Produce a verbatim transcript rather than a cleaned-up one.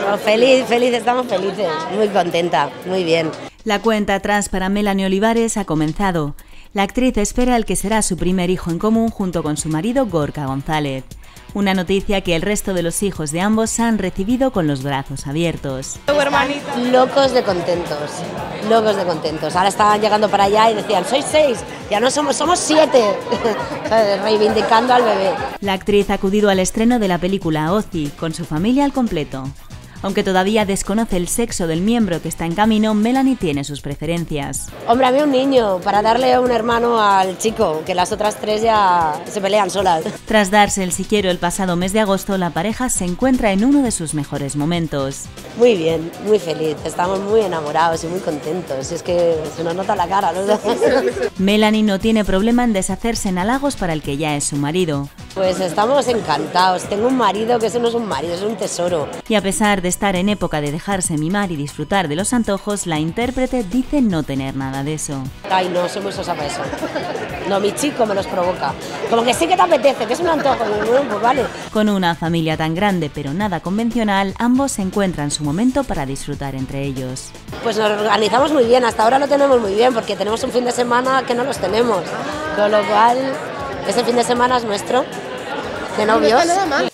feliz, feliz, estamos felices, muy contenta, muy bien. La cuenta atrás para Melanie Olivares ha comenzado. La actriz espera el que será su primer hijo en común junto con su marido Gorka González. Una noticia que el resto de los hijos de ambos han recibido con los brazos abiertos. Locos de contentos, locos de contentos. Ahora estaban llegando para allá y decían, sois seis, ya no somos, somos siete, reivindicando al bebé. La actriz ha acudido al estreno de la película Ozzy con su familia al completo. Aunque todavía desconoce el sexo del miembro que está en camino, Melanie tiene sus preferencias. Hombre, a mí un niño, para darle un hermano al chico, que las otras tres ya se pelean solas. Tras darse el si quiero el pasado mes de agosto, la pareja se encuentra en uno de sus mejores momentos. Muy bien, muy feliz, estamos muy enamorados y muy contentos, es que se nos nota la cara, ¿no? Melanie no tiene problema en deshacerse en halagos para el que ya es su marido. Pues estamos encantados, tengo un marido que eso no es un marido, es un tesoro. Y a pesar de estar en época de dejarse mimar y disfrutar de los antojos, la intérprete dice no tener nada de eso. Ay, no, soy muy sosa para eso. No, mi chico me los provoca. Como que sí que te apetece, que es un antojo. Bueno, pues vale. Con una familia tan grande pero nada convencional, ambos encuentran su momento para disfrutar entre ellos. Pues nos organizamos muy bien, hasta ahora lo tenemos muy bien, porque tenemos un fin de semana que no los tenemos. Con lo cual, ese fin de semana es nuestro. De novios. No está nada mal.